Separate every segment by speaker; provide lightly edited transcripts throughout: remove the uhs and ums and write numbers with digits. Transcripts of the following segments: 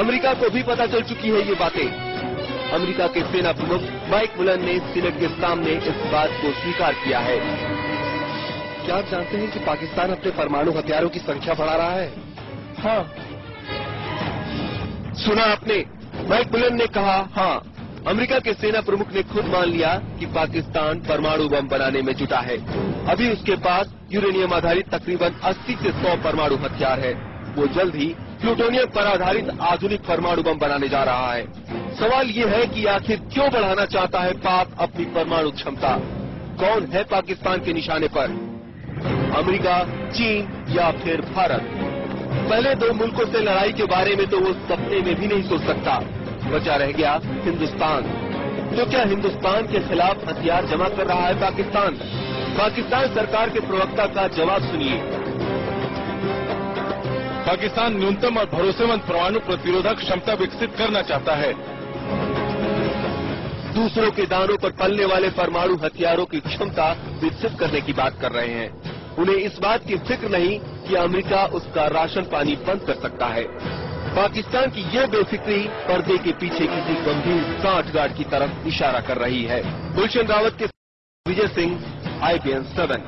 Speaker 1: America को भी पता चल चुकी है ये बातें। अमेरिका के सेना प्रमुख माइक मुलन ने सीनेट के सामने इस बात को स्वीकार किया है।
Speaker 2: क्या आप जानते हैं कि पाकिस्तान अपने परमाणु हथियारों की संख्या बढ़ा रहा है?
Speaker 1: हाँ, सुना आपने, माइक मुलन ने कहा हाँ। अमेरिका के सेना प्रमुख ने खुद मान लिया कि पाकिस्तान परमाणु बम बनाने में जुटा है। अभी उसके पास यूरेनियम आधारित तकरीबन 80 से 100 परमाणु हथियार है। वो जल्द ही प्लूटोनियम पर आधारित आधुनिक परमाणु बम बनाने जा रहा है। सवाल ये है कि आखिर क्यों बढ़ाना चाहता है पाक अपनी परमाणु क्षमता? कौन है पाकिस्तान के निशाने पर? अमेरिका, चीन या फिर भारत? पहले दो मुल्कों से लड़ाई के बारे में तो वो सपने में भी नहीं सोच सकता। बचा रह गया हिंदुस्तान। तो क्या हिंदुस्तान के खिलाफ हथियार जमा कर रहा है पाकिस्तान? पाकिस्तान सरकार के प्रवक्ता का जवाब सुनिए।
Speaker 3: पाकिस्तान न्यूनतम और भरोसेमंद परमाणु प्रतिरोधक क्षमता विकसित करना चाहता है।
Speaker 1: दूसरों के दानों पर पलने वाले परमाणु हथियारों की क्षमता विकसित करने की बात कर रहे हैं। उन्हें इस बात की फिक्र नहीं कि अमेरिका उसका राशन पानी बंद कर सकता है। पाकिस्तान की ये बेफिक्री पर्दे के पीछे किसी गंभीर गांठ की तरफ इशारा कर रही है। गुलशन रावत के विजय सिंह, IBN 7।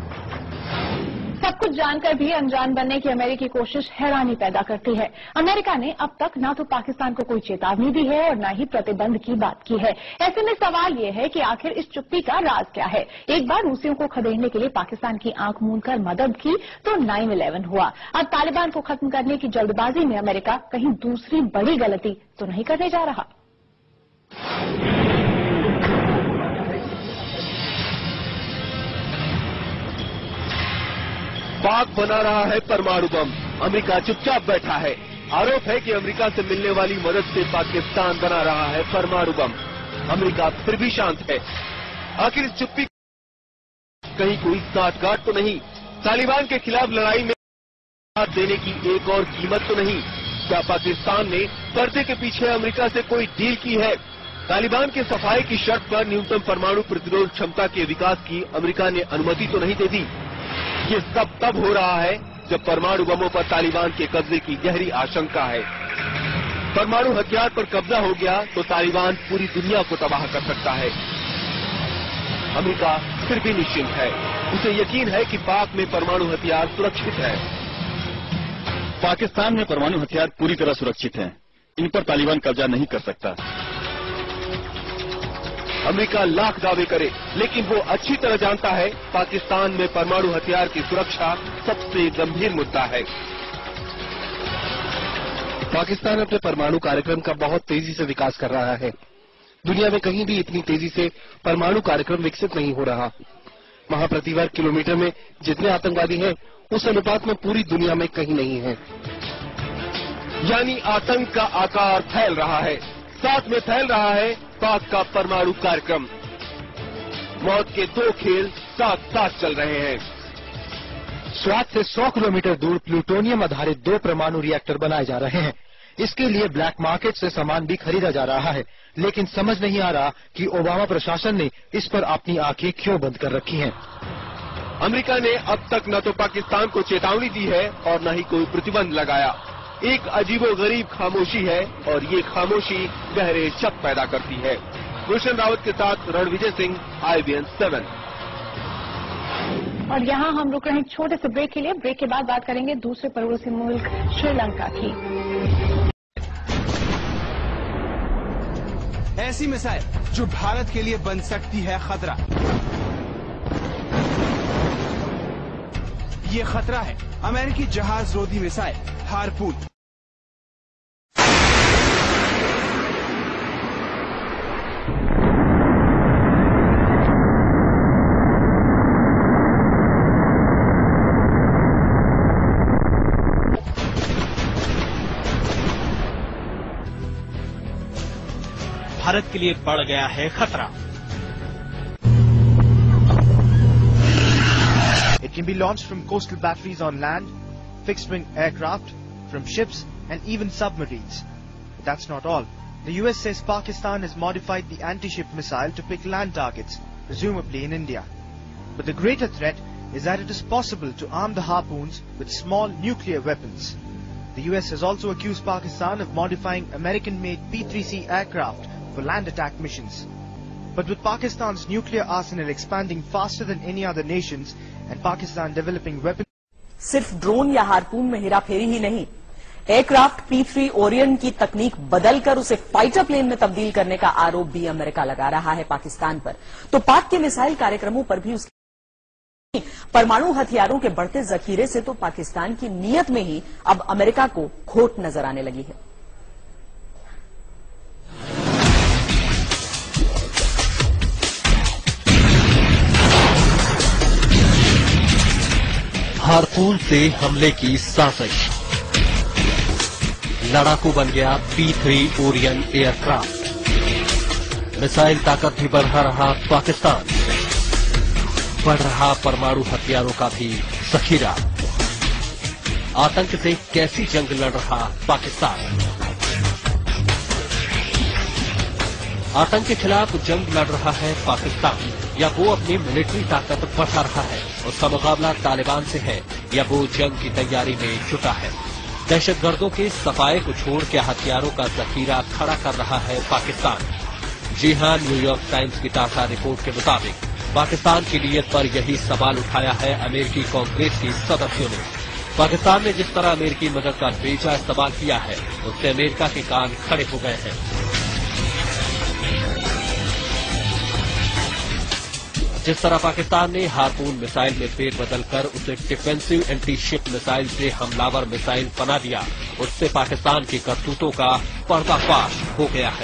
Speaker 4: सब कुछ जानकर भी अनजान बनने की अमेरिकी कोशिश हैरानी पैदा करती है। अमेरिका ने अब तक न तो पाकिस्तान को कोई चेतावनी दी है और न ही प्रतिबंध की बात की है। ऐसे में सवाल ये है कि आखिर इस चुप्पी का राज क्या है? एक बार रूसियों को खदेड़ने के लिए पाकिस्तान की आंख मूंदकर मदद की तो 9/11 हुआ। अब तालिबान को खत्म करने की जल्दबाजी में अमेरिका कहीं दूसरी बड़ी गलती तो नहीं करने जा रहा?
Speaker 1: पाक बना रहा है परमाणु बम, अमेरिका चुपचाप बैठा है। आरोप है कि अमेरिका से मिलने वाली मदद से पाकिस्तान बना रहा है परमाणु बम। अमेरिका फिर भी शांत है। आखिर इस चुप्पी कहीं कोई गांठ तो नहीं? तालिबान के खिलाफ लड़ाई में साथ देने की एक और कीमत तो नहीं? क्या पाकिस्तान ने पर्दे के पीछे अमेरिका से कोई डील की है? तालिबान के सफाई की शर्त पर न्यूनतम परमाणु प्रतिरोध क्षमता के विकास की अमेरिका ने अनुमति तो नहीं दे दी? ये सब तब हो रहा है जब परमाणु बमों पर तालिबान के कब्जे की गहरी आशंका है। परमाणु हथियार पर कब्जा हो गया तो तालिबान पूरी दुनिया को तबाह कर सकता है। अमेरिका फिर भी निश्चिंत है। उसे यकीन है कि पाक में परमाणु हथियार सुरक्षित है।
Speaker 3: पाकिस्तान में परमाणु हथियार पूरी तरह सुरक्षित हैं। इन पर तालिबान कब्जा नहीं कर सकता।
Speaker 1: अमेरिका लाख दावे करे, लेकिन वो अच्छी तरह जानता है पाकिस्तान में परमाणु हथियार की सुरक्षा सबसे गंभीर मुद्दा है।
Speaker 2: पाकिस्तान अपने परमाणु कार्यक्रम का बहुत तेजी से विकास कर रहा है। दुनिया में कहीं भी इतनी तेजी से परमाणु कार्यक्रम विकसित नहीं हो रहा। वहाँ प्रति वर्ग किलोमीटर में जितने आतंकवादी हैं, उस अनुपात में पूरी दुनिया में कहीं नहीं है।
Speaker 1: यानी आतंक का आकार फैल रहा है, साथ में फैल रहा है पाक का परमाणु कार्यक्रम। मौत के दो खेल साथ साथ चल रहे हैं।
Speaker 5: स्वात से 100 किलोमीटर दूर प्लूटोनियम आधारित 2 परमाणु रिएक्टर बनाए जा रहे हैं। इसके लिए ब्लैक मार्केट से सामान भी खरीदा जा रहा है, लेकिन समझ नहीं आ रहा कि ओबामा प्रशासन ने इस पर अपनी आंखें क्यों बंद कर रखी हैं।
Speaker 1: अमेरिका ने अब तक न तो पाकिस्तान को चेतावनी दी है और न ही कोई प्रतिबंध लगाया। एक अजीबोगरीब खामोशी है और ये खामोशी गहरे शक पैदा करती है। गुलशन रावत के साथ रणविजय सिंह, IBN 7।
Speaker 4: और यहाँ हम रुक रहे हैं छोटे से ब्रेक के लिए। ब्रेक के बाद बात करेंगे दूसरे पड़ोसी मुल्क श्रीलंका की।
Speaker 6: ऐसी मिसाइल जो भारत के लिए बन सकती है खतरा। ये खतरा है अमेरिकी जहाज रोधी मिसाइल हार्पून।
Speaker 7: भारत के लिए बढ़ गया है खतरा।
Speaker 8: It can be launched from coastal batteries on land, fixed-wing aircraft, from ships and even submarines. But that's not all. The US says Pakistan has modified the anti-ship missile to pick land targets, presumably in India. But the greater threat is that it is possible to arm the harpoons with small nuclear weapons. The US has also accused Pakistan of modifying American-made P-3C aircraft for land attack missions. But with Pakistan's nuclear arsenal expanding faster than any other nations and Pakistan developing weapons,
Speaker 9: सिर्फ drone या harpoon में हेराफेरी ही नहीं, aircraft P-3 Orion की तकनीक बदलकर उसे fighter plane में तब्दील करने का आरोप भी अमेरिका लगा रहा है पाकिस्तान पर। तो पाक के मिसाइल कार्यक्रमों पर भी उसकी परमाणु हथियारों के बढ़ते जखीरे से तो पाकिस्तान की नीयत में ही अब अमेरिका को खोट नजर आने लगी है।
Speaker 10: हार्पून से हमले की साजिश, लड़ाकू बन गया P-3 ओरियन एयरक्राफ्ट, मिसाइल ताकत भी बढ़ा रहा पाकिस्तान, बढ़ रहा परमाणु हथियारों का भी जखीरा, आतंक से कैसी जंग लड़ रहा पाकिस्तान, आतंक के खिलाफ जंग लड़ रहा है पाकिस्तान या वो अपनी मिलिट्री ताकत बढ़ा रहा है, उसका मुकाबला तालिबान से है या वो जंग की तैयारी में जुटा है। दहशतगर्दों के सफाए को छोड़ क्या हथियारों का जखीरा खड़ा कर रहा है पाकिस्तान। जी हां, न्यूयॉर्क टाइम्स की ताजा रिपोर्ट के मुताबिक पाकिस्तान की नीयत पर यही सवाल उठाया है अमेरिकी कांग्रेस के सदस्यों ने। पाकिस्तान ने जिस तरह अमेरिकी मदद का बेजा इस्तेमाल किया है उससे अमेरिका के कान खड़े हो गए हैं। जिस तरह पाकिस्तान ने हार्पून मिसाइल में फेरबदल कर उसे डिफेंसिव एंटी शिप मिसाइल से हमलावर मिसाइल बना दिया, उससे पाकिस्तान की करतूतों का पर्दाफाश हो गया है।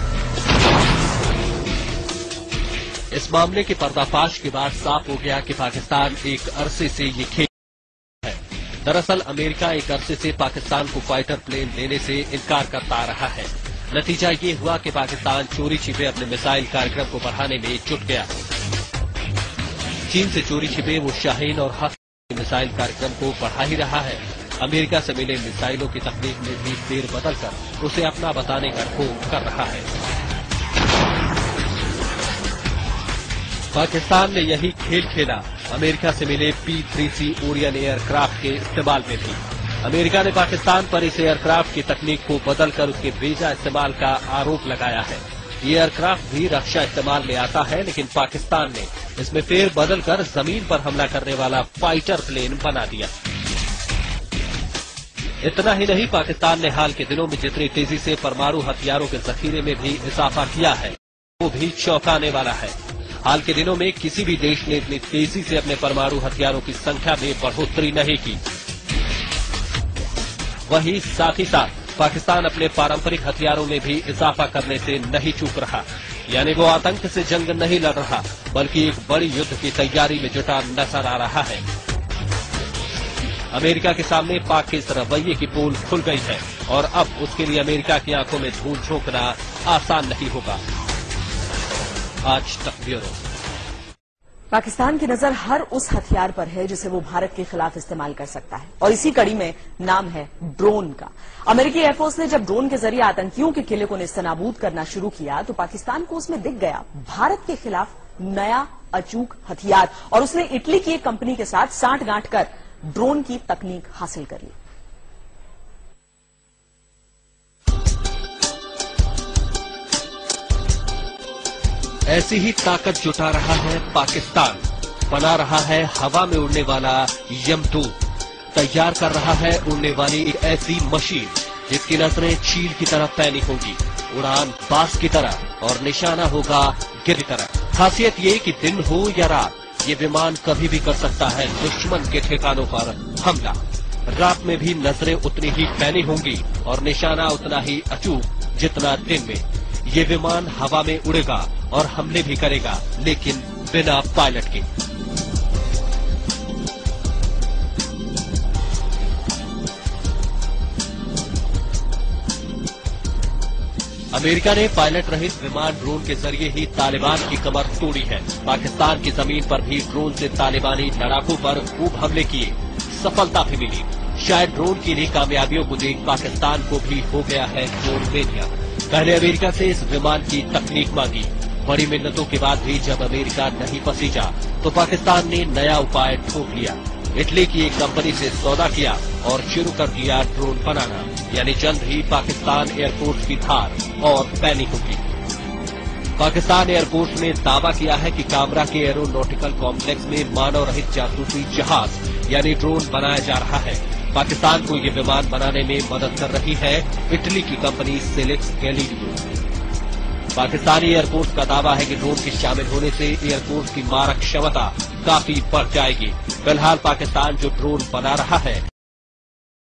Speaker 10: इस मामले के पर्दाफाश के बाद साफ हो गया कि पाकिस्तान एक अरसे से ये खेल है। दरअसल अमेरिका एक अरसे से पाकिस्तान को फाइटर प्लेन देने से इनकार करता रहा है। नतीजा ये हुआ कि पाकिस्तान चोरी छिपे अपने मिसाइल कार्यक्रम को बढ़ाने में जुट गया। चीन से चोरी छिपे वो शाहीन और हक मिसाइल कार्यक्रम को बढ़ा ही रहा है। अमेरिका से मिले मिसाइलों की तकनीक में भी फेरबदल कर उसे अपना बताने का ढोंग कर रहा है। पाकिस्तान ने यही खेल खेला अमेरिका से मिले P-3C ओरियन एयरक्राफ्ट के इस्तेमाल में भी। अमेरिका ने पाकिस्तान पर इस एयरक्राफ्ट की तकनीक को बदलकर उसके बेजा इस्तेमाल का आरोप लगाया है। ये एयरक्राफ्ट भी रक्षा इस्तेमाल में आता है, लेकिन पाकिस्तान ने इसमें फेर बदल कर जमीन पर हमला करने वाला फाइटर प्लेन बना दिया। इतना ही नहीं, पाकिस्तान ने हाल के दिनों में जितनी तेजी से परमाणु हथियारों के जखीरे में भी इजाफा किया है वो भी चौंकाने वाला है। हाल के दिनों में किसी भी देश ने इतनी तेजी से अपने परमाणु हथियारों की संख्या में बढ़ोतरी नहीं की। वहीं साथ ही साथ पाकिस्तान अपने पारंपरिक हथियारों में भी इजाफा करने से नहीं चूक रहा, यानी वो आतंक से जंग नहीं लड़ रहा बल्कि एक बड़ी युद्ध की तैयारी में जुटा नजर आ रहा है। अमेरिका के सामने पाक के इस रवैये की पोल खुल गई है और अब उसके लिए अमेरिका की आंखों में धूल झोंकना आसान नहीं होगा। आज तक ब्यूरो।
Speaker 9: पाकिस्तान की नजर हर उस हथियार पर है जिसे वो भारत के खिलाफ इस्तेमाल कर सकता है और इसी कड़ी में नाम है ड्रोन का। अमेरिकी एयरफोर्स ने जब ड्रोन के जरिए आतंकियों के किले को नेस्तनाबूद करना शुरू किया तो पाकिस्तान को उसमें दिख गया भारत के खिलाफ नया अचूक हथियार और उसने इटली की एक कंपनी के साथ सांठगांठ कर ड्रोन की तकनीक हासिल कर ली।
Speaker 10: ऐसी ही ताकत जुटा रहा है पाकिस्तान, बना रहा है हवा में उड़ने वाला यमदूत, तैयार कर रहा है उड़ने वाली एक ऐसी मशीन जिसकी नजरें चील की तरह पैनी होगी, उड़ान बाज की तरह और निशाना होगा गिर की तरह। खासियत ये कि दिन हो या रात ये विमान कभी भी कर सकता है दुश्मन के ठिकानों पर हमला। रात में भी नजरें उतनी ही पैनी होंगी और निशाना उतना ही अचूक जितना दिन में। ये विमान हवा में उड़ेगा और हमले भी करेगा, लेकिन बिना पायलट के। अमेरिका ने पायलट रहित विमान ड्रोन के जरिए ही तालिबान की कमर तोड़ी है। पाकिस्तान की जमीन पर भी ड्रोन से तालिबानी लड़ाकों पर खूब हमले किए, सफलता भी मिली। शायद ड्रोन की इन्हीं कामयाबियों को देख पाकिस्तान को भी हो गया है ड्रोन मेनिया। पहले अमेरिका से इस विमान की तकनीक मांगी, बड़ी मिन्नतों के बाद भी जब अमेरिका नहीं पसीजा तो पाकिस्तान ने नया उपाय ठोक लिया। इटली की एक कंपनी से सौदा किया और शुरू कर दिया ड्रोन बनाना, यानी जल्द ही पाकिस्तान एयरफोर्स की धार और पैनी होगी। पाकिस्तान एयरफोर्स ने दावा किया है कि कामरा के एरोनॉटिकल कॉम्प्लेक्स में मानव रहित जासूसी जहाज यानी ड्रोन बनाया जा रहा है। पाकिस्तान को ये विमान बनाने में मदद कर रही है इटली की company Selex Galileo. Pakistani air force का दावा है कि ड्रोन के शामिल होने से एयरफोर्स की मारक क्षमता काफी बढ़ जाएगी। फिलहाल पाकिस्तान जो ड्रोन बना रहा है